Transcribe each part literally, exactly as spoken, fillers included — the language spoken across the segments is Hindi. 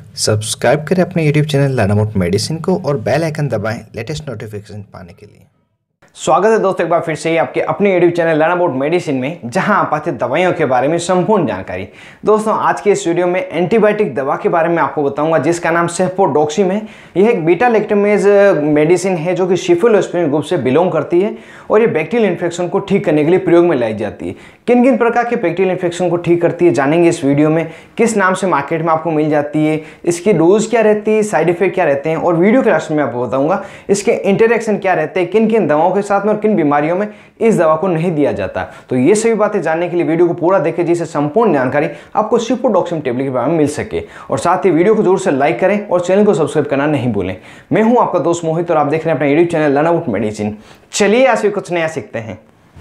सब्सक्राइब करें अपने YouTube channel learn about medicine को और बेल आइकन दबाएं लेटेस्ट नोटिफिकेशन पाने के लिए। स्वागत है दोस्तों एक बार फिर से ही आपके अपने YouTube channel learn about medicine में, जहां आप पाते दवाइयों के बारे में संपूर्ण जानकारी। दोस्तों आज के इस वीडियो में एंटीबायोटिक दवा के बारे में आपको बताऊंगा जिसका नाम सेफोडोक्सिम है। यह एक बीटा लैक्टमेज मेडिसिन है जो कि सेफालोस्पाइन ग्रुप से बिलोंग करती है और ये बैक्टीरियल इन्फेक्शन को ठीक करने के लिए प्रयोग में लाई जाती है। किन किन प्रकार के बैक्टीरियल इन्फेक्शन को ठीक करती है जानेंगे इस वीडियो में। किस नाम से मार्केट में आपको मिल जाती है, इसकी डोज क्या रहती है, साइड इफेक्ट क्या रहते हैं, और वीडियो के लास्ट में आपको बताऊंगा इसके इंटरेक्शन क्या रहते हैं, किन किन दवाओं के साथ में और किन बीमारियों में इस दवा को नहीं दिया जाता। तो ये सभी बातें जानने के लिए वीडियो को पूरा देखें जिससे संपूर्ण जानकारी आपको सेफोडोक्सिम टेबलेट के बारे में मिल सके। और साथ ही वीडियो को जरूर से लाइक करें और चैनल को सब्सक्राइब करना नहीं भूलें। मैं हूं आपका दोस्त मोहित और आप देख रहे हैं अपना YouTube channel learn about medicine. चलिए आज भी कुछ नया सीखते हैं।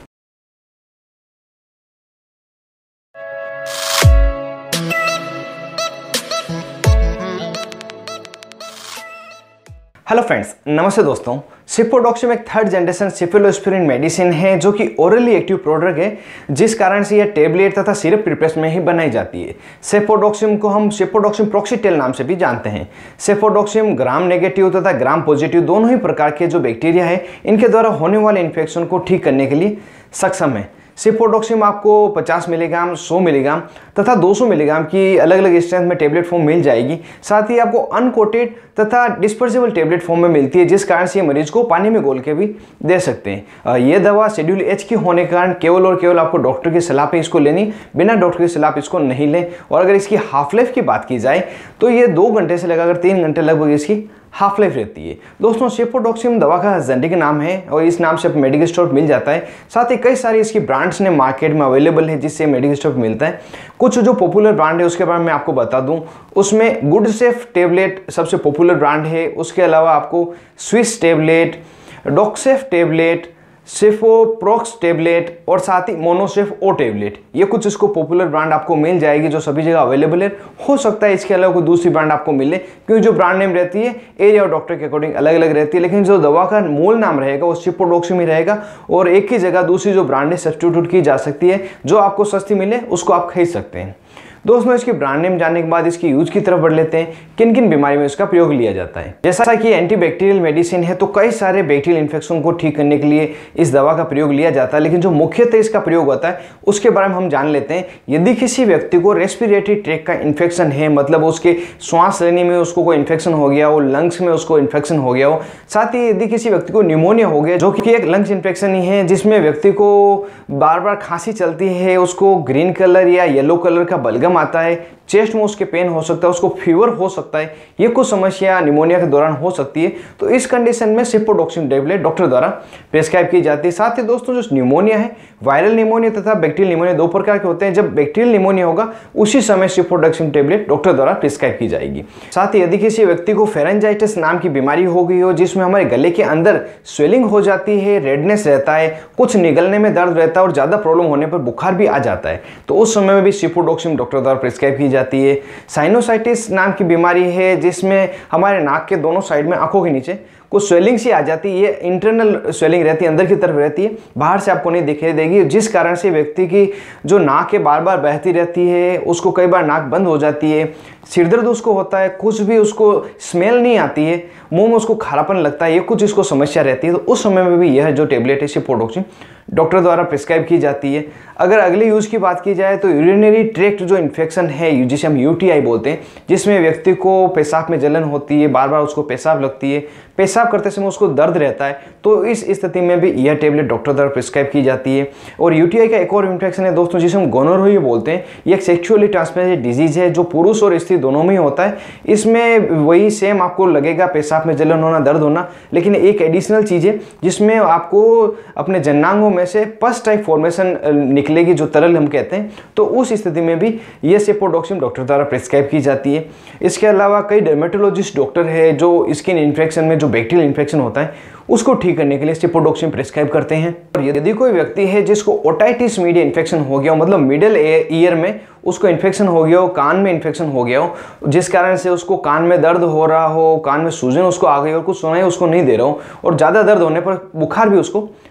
हेलो फ्रेंड्स, नमस्ते दोस्तों। सेफोडोक्सिम एक थर्ड जनरेशन सेफेलोस्पाइन मेडिसिन है जो कि ओरली एक्टिव प्रोडक्ट है, जिस कारण से यह टेबलेट तथा सिरप प्रिपरेशन में ही बनाई जाती है। सेफोडोक्सिम को हम सेफोडोक्सिम प्रॉक्सीटेल नाम से भी जानते हैं। सेफोडोक्सिम ग्राम नेगेटिव तथा ग्राम पॉजिटिव दोनों ही प्रकार के जो बैक्टीरिया है इनके द्वारा होने वाले इन्फेक्शन को ठीक करने के लिए सक्षम है। सेफोडोक्सिम आपको पचास मिलीग्राम, सौ मिलीग्राम तथा दो सौ मिलीग्राम की अलग अलग स्ट्रेंथ में टेबलेट फॉर्म मिल जाएगी। साथ ही आपको अनकोटेड तथा डिस्पर्सिबल टेबलेट फॉर्म में मिलती है, जिस कारण से मरीज को पानी में घोल के भी दे सकते हैं। ये दवा शेड्यूल एच की होने के कारण केवल और केवल आपको डॉक्टर की सलाह पे इसको लेनी, बिना डॉक्टर की सलाह पे इसको नहीं लें। और अगर इसकी हाफ लाइफ की बात की जाए तो ये दो घंटे से लगाकर तीन घंटे लगभग इसकी हाफ लाइफ रहती है। दोस्तों सेफोडोक्सिम दवा का जेनेरिक नाम है और इस नाम से मेडिकल स्टोर मिल जाता है। साथ ही कई सारी इसकी ब्रांड्स ने मार्केट में अवेलेबल है जिससे मेडिकल स्टोर मिलता है। कुछ जो पॉपुलर ब्रांड है उसके बारे में आपको बता दूं, उसमें गुड सेफ टेबलेट सबसे पॉपुलर ब्रांड है। उसके अलावा आपको Swiss tablet, Doxcef tablet, Cefoprox tablet और साथ ही मोनोसेफ ओ टेबलेट, ये कुछ इसको पॉपुलर ब्रांड आपको मिल जाएगी जो सभी जगह अवेलेबल है। हो सकता है इसके अलावा कोई दूसरी ब्रांड आपको मिले, क्योंकि जो ब्रांड नेम रहती है एरिया और डॉक्टर के अकॉर्डिंग अलग अलग रहती है, लेकिन जो दवा का मूल नाम रहेगा वो सेफोडोक्सिम ही रहेगा। और एक ही जगह दूसरी जो ब्रांड है सब्स्टिट्यूट की जा सकती है, जो आपको सस्ती मिले उसको आप खरीद सकते हैं। दोस्तों इसकी ब्रांड नेम जानने के बाद इसकी यूज की तरफ बढ़ लेते हैं, किन किन बीमारी में इसका प्रयोग लिया जाता है। जैसा कि एंटीबैक्टीरियल मेडिसिन है तो कई सारे बैक्टीरियल इन्फेक्शन को ठीक करने के लिए इस दवा का प्रयोग लिया जाता है, लेकिन जो मुख्यतः इसका प्रयोग होता है उसके बारे में हम जान लेते हैं। यदि किसी व्यक्ति को रेस्पिरेटरी ट्रैक का इन्फेक्शन है, मतलब उसके श्वास लेने में उसको कोई इन्फेक्शन हो गया हो, लंग्स में उसको इन्फेक्शन हो गया हो, साथ ही यदि किसी व्यक्ति को न्यूमोनिया हो गया जो कि एक लंग्स इन्फेक्शन ही है जिसमें व्यक्ति को बार बार खांसी चलती है, उसको ग्रीन कलर या येलो कलर का बलगम आता है, चेस्ट में उसके पेन हो सकता है, उसको फीवर हो सकता है, ये कुछ समस्या निमोनिया के दौरान हो सकती है, तो इस कंडीशन में सेफोडोक्सिम टेबलेट डॉक्टर द्वारा प्रेस्क्राइब की जाती है। साथ ही दोस्तों जो निमोनिया है, वायरल निमोनिया तथा बैक्टीरियल निमोनिया दो प्रकार के होते हैं। जब बैक्टीरियल निमोनिया होगा उसी समय सेफोडोक्सिम टेबलेट डॉक्टर द्वारा प्रेस्क्राइब की जाएगी। साथ ही यदि किसी व्यक्ति को फेरेंजाइटिस नाम की बीमारी हो गई हो जिसमें हमारे गले के अंदर स्वेलिंग हो जाती है, रेडनेस रहता है, कुछ निगलने में दर्द रहता है और ज़्यादा प्रॉब्लम होने पर बुखार भी आ जाता है, तो उस समय में भी सेफोडोक्सिम डॉक्टर द्वारा प्रेस्क्राइब की जाती है। साइनोसाइटिस नाम की बीमारी है जिसमें हमारे नाक के दोनों साइड में आंखों के नीचे कुछ स्वेलिंग सी आ जाती है, ये इंटरनल स्वेलिंग रहती है, अंदर की तरफ रहती है, बाहर से आपको नहीं दिखाई देगी, जिस कारण से व्यक्ति की जो नाक है बार बार बहती रहती है, उसको कई बार नाक बंद हो जाती है, सिरदर्द उसको होता है, कुछ भी उसको स्मेल नहीं आती है, मुंह में उसको खारापन लगता है, ये कुछ इसको समस्या रहती है। तो उस समय में भी यह जो टेबलेट है सेफोडोक्सिम डॉक्टर द्वारा प्रिस्क्राइब की जाती है। अगर अगले यूज की बात की जाए तो यूरिनरी ट्रैक्ट जो इन्फेक्शन है जिसे हम यूटीआई बोलते हैं, जिसमें व्यक्ति को पेशाब में जलन होती है, बार बार उसको पेशाब लगती है, पेशाब करते समय उसको दर्द रहता है, तो इस स्थिति में भी यह टेबलेट डॉक्टर द्वारा प्रिस्क्राइब की जाती है। और यूटीआई का एक और इन्फेक्शन है दोस्तों जिसे हम गोनोरिया बोलते हैं। ये एक सेक्सुअली ट्रांसमिटेड डिजीज है जो पुरुष और स्त्री दोनों में ही होता है। इसमें वही सेम आपको लगेगा पेशाब में जलन होना, दर्द होना, लेकिन एक एडिशनल चीज़ है जिसमें आपको अपने जन्नांगों में से पस टाइप फॉर्मेशन निकलेगी जो तरल हम कहते हैं, तो उस स्थिति में भी ये सेफोडोक्सिम डॉक्टर द्वारा प्रिस्क्राइब की जाती है। इसके अलावा कई डर्मेटोलॉजिस्ट डॉक्टर है जो स्किन इन्फेक्शन में जो बैक्टीरियल इन्फेक्शन होता है उसको ठीक करने के लिए सेफोडोक्सिम प्रिस्क्राइब करते हैं। और यदि कोई व्यक्ति है जिसको ओटाइटिस मीडिया इन्फेक्शन हो गया हो, मतलब मिडिल ईयर में उसको इन्फेक्शन हो गया हो, कान में इन्फेक्शन हो गया हो, जिस कारण से उसको कान में दर्द हो रहा हो, कान में सूजन उसको आ गई और कुछ सुनाई उसको नहीं दे रहा हो और ज़्यादा दर्द होने पर बुखार भी उसको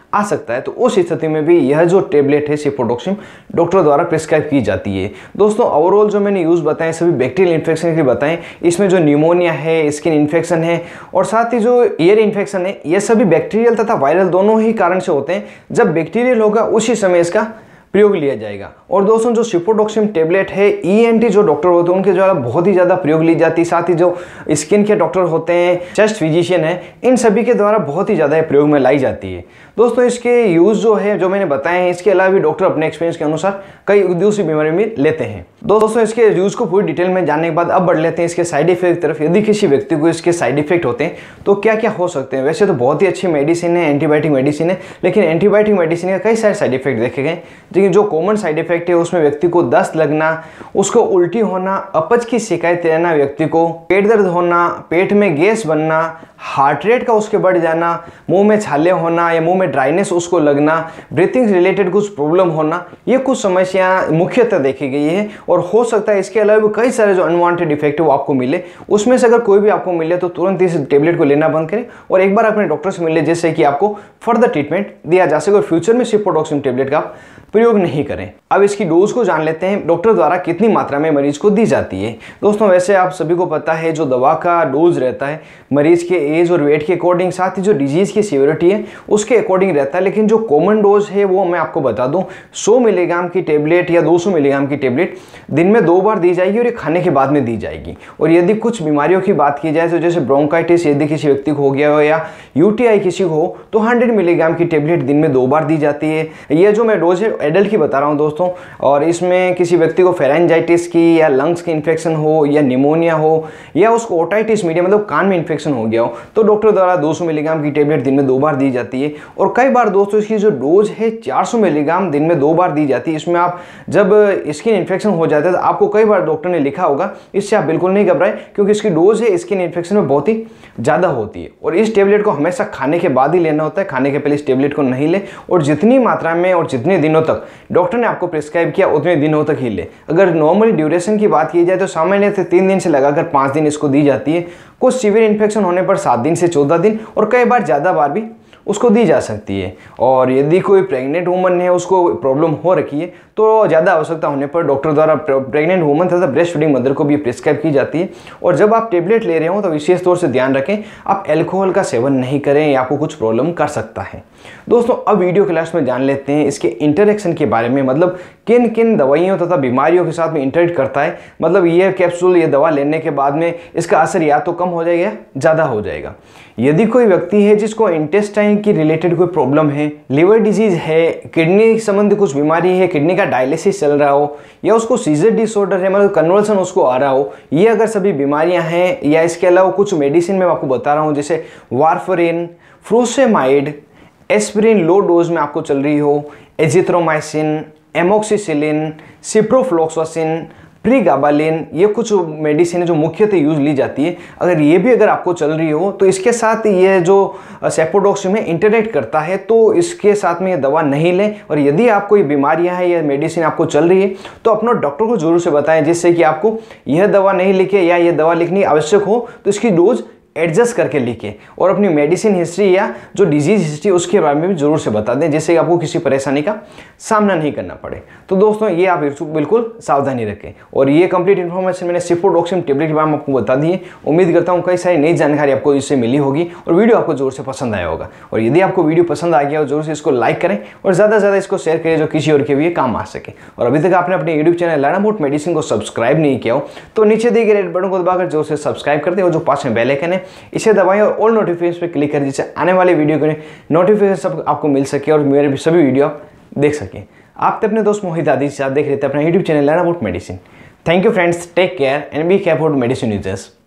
आ सकता है, तो उस स्थिति में भी यह जो टेबलेट है सिप्रोडॉक्सिम डॉक्टर द्वारा प्रिस्क्राइब की जाती है। दोस्तों ओवरऑल जो मैंने यूज़ बताए सभी बैक्टीरियल इन्फेक्शन के लिए बताएं, इसमें जो न्यूमोनिया है, स्किन इन्फेक्शन है और साथ ही जो ईयर इन्फेक्शन है, ये सभी बैक्टीरियल तथा वायरल दोनों ही कारण से होते हैं। जब बैक्टीरियल होगा उसी समय इसका प्रयोग लिया जाएगा। और दोस्तों जो सिप्रोडॉक्सिम टेबलेट है ईएनटी जो डॉक्टर होते हैं उनके द्वारा बहुत ही ज़्यादा प्रयोग ली जाती है। साथ ही जो स्किन के डॉक्टर होते हैं, चेस्ट फिजिशियन है, इन सभी के द्वारा बहुत ही ज़्यादा प्रयोग में लाई जाती है। दोस्तों इसके यूज़ जो है जो मैंने बताए हैं, इसके अलावा भी डॉक्टर अपने एक्सपीरियंस के अनुसार कई दूसरी बीमारी में लेते हैं। दोस्तों इसके यूज़ को पूरी डिटेल में जानने के बाद अब बढ़ लेते हैं इसके साइड इफेक्ट की तरफ। यदि किसी व्यक्ति को इसके साइड इफेक्ट होते हैं तो क्या क्या हो सकते हैं। वैसे तो बहुत ही अच्छी मेडिसिन है, एंटीबायोटिक मेडिसिन है, लेकिन एंटीबायोटिक मेडिसिन के कई सारे साइड इफेक्ट देखे गए। लेकिन जो कॉमन साइड इफेक्ट है उसमें व्यक्ति को दस्त लगना, उसको उल्टी होना, अपच की शिकायत रहना, व्यक्ति को पेट दर्द होना, पेट में गैस बनना, हार्ट रेट का उसके बढ़ जाना, मुंह में छाले होना या मुंह में ड्राइनेस उसको लगना, ब्रीथिंग रिलेटेड कुछ प्रॉब्लम होना, ये कुछ समस्या मुख्यतः देखी गई है। और हो सकता है इसके अलावा भी कई सारे जो अनवांटेड इफेक्ट है वो आपको मिले। उसमें से अगर कोई भी आपको मिले तो तुरंत इस टेबलेट को लेना बंद करें और एक बार अपने डॉक्टर से मिले, जिससे कि आपको फर्दर ट्रीटमेंट दिया जा सके और फ्यूचर में सिप्रोडॉक्सिम टेबलेट का प्रयोग नहीं करें। अब इसकी डोज को जान लेते हैं, डॉक्टर द्वारा कितनी मात्रा में मरीज को दी जाती है। दोस्तों वैसे आप सभी को पता है जो दवा का डोज रहता है मरीज के एज और वेट के अकॉर्डिंग, साथ ही जो डिजीज की सीवियरिटी है उसके अकॉर्डिंग रहता है। लेकिन जो कॉमन डोज है वो मैं आपको बता दूं, सौ मिलीग्राम की टेबलेट या दो सौ मिलीग्राम की टेबलेट दिन में दो बार दी जाएगी और ये खाने के बाद में दी जाएगी। और यदि कुछ बीमारियों की बात की जाए तो जैसे ब्रोंकाइटिस यदि किसी व्यक्ति को हो गया हो या यूटीआई किसी को हो तो हंड्रेड मिलीग्राम की टेबलेट दिन में दो बार दी जाती है। ये जो मैं डोज है एडल्ट की बता रहा हूँ दोस्तों। और इसमें किसी व्यक्ति को फेरेंजाइटिस की या लंग्स की इन्फेक्शन हो या निमोनिया हो या उसको ओटाइटिस मीडिया मतलब कान में इन्फेक्शन हो गया हो तो डॉक्टर द्वारा दो सौ मिलीग्राम की टेबलेट दिन में दो बार दी जाती है। और कई बार दोस्तों इसकी जो डोज है चार सौ मिलीग्राम दिन में दो बार दी जाती है। इसमें आप जब स्किन इन्फेक्शन हो जाता है तो आपको कई बार डॉक्टर ने लिखा होगा, इससे आप बिल्कुल नहीं घबराएं क्योंकि इसकी डोज है स्किन इन्फेक्शन में बहुत ही ज़्यादा होती है। और इस टेबलेट को हमेशा खाने के बाद ही लेना होता है, खाने के पहले इस टेबलेट को नहीं ले। और जितनी मात्रा में और जितने दिनों तक डॉक्टर ने आपको प्रिस्क्राइब किया उतने दिनों तक ही ले। अगर नॉर्मली ड्यूरेशन की बात की जाए तो सामान्य से तीन दिन से लगाकर पाँच दिन इसको दी जाती है। कुछ सीवियर इन्फेक्शन होने पर सात दिन से चौदह दिन और कई बार ज़्यादा बार भी उसको दी जा सकती है। और यदि कोई प्रेग्नेंट वुमन है उसको प्रॉब्लम हो रखी है तो ज़्यादा आवश्यकता होने पर डॉक्टर द्वारा प्रेग्नेंट वुमन तथा ब्रेस्ट फीडिंग मदर को भी प्रिस्क्राइब की जाती है। और जब आप टेबलेट ले रहे हो तो विशेष तौर से ध्यान रखें आप एल्कोहल का सेवन नहीं करें या आपको कुछ प्रॉब्लम कर सकता है। दोस्तों अब वीडियो क्लास में जान लेते हैं इसके इंटरेक्शन के बारे में, मतलब किन किन दवाइयों तथा बीमारियों के साथ में इंटरेक्ट करता है। मतलब ये कैप्सूल ये दवा लेने के बाद में इसका असर या तो कम हो जाएगा या ज़्यादा हो जाएगा। यदि कोई व्यक्ति है जिसको इंटेस्टाइन की रिलेटेड कोई प्रॉब्लम है, लिवर डिजीज है, किडनी संबंधी कुछ बीमारी है, किडनी का डायलिसिस चल रहा हो या उसको सीजर डिसऑर्डर है मतलब कन्वर्सन उसको आ रहा हो, ये अगर सभी बीमारियां हैं या इसके अलावा कुछ मेडिसिन मैं आपको बता रहा हूं जैसे warfarin, furosemide, aspirin low dose में आपको चल रही हो, एजिथ्रोमाइसिन, एमोक्सिसिलिन, सिप्रोफ्लोक्सासिन, प्रीगाबालिन, ये कुछ मेडिसिन है जो मुख्यतः यूज ली जाती है। अगर ये भी अगर आपको चल रही हो तो इसके साथ ये जो सेप्रोडॉक्सिम में इंटरेक्ट करता है तो इसके साथ में ये दवा नहीं लें। और यदि आपको ये बीमारियां हैं या मेडिसिन आपको चल रही है तो अपना डॉक्टर को जरूर से बताएं, जिससे कि आपको यह दवा नहीं लिखे या ये दवा लिखनी आवश्यक हो तो इसकी डोज एडजस्ट करके लिखें। और अपनी मेडिसिन हिस्ट्री या जो डिजीज हिस्ट्री उसके बारे में भी जरूर से बता दें, जिससे आपको किसी परेशानी का सामना नहीं करना पड़े। तो दोस्तों ये आप बिल्कुल सावधानी रखें। और ये कंप्लीट इन्फॉर्मेशन मैंने सिप्रोडॉक्सिम टेबलेट के बारे में आपको बता दी है। उम्मीद करता हूँ कई सारी नई जानकारी आपको इससे मिली होगी और वीडियो आपको जरूर से पसंद आया होगा। और यदि आपको वीडियो पसंद आ गया हो जरूर से इसको लाइक करें और ज़्यादा से ज़्यादा इसको शेयर करें जो किसी और के भी काम आ सके। और अभी तक आपने अपने YouTube channel learn about medicine को सब्सक्राइब नहीं किया हो तो नीचे दिए गए रेड बटन को दबाकर जरूर से सब्सक्राइब कर दें और जो पास में बेल आइकन है इसे दबाएं और ऑल नोटिफिकेशन पे क्लिक करें, जिससे आने वाले वीडियो के नोटिफिकेशन सब आपको मिल सके और मेरे सभी वीडियो आप देख सकें। आप अपने दोस्त मोहित आदि से आप देख रहे थे अपना YouTube channel learn about medicine. Thank you friends, take care and be care about medicine users.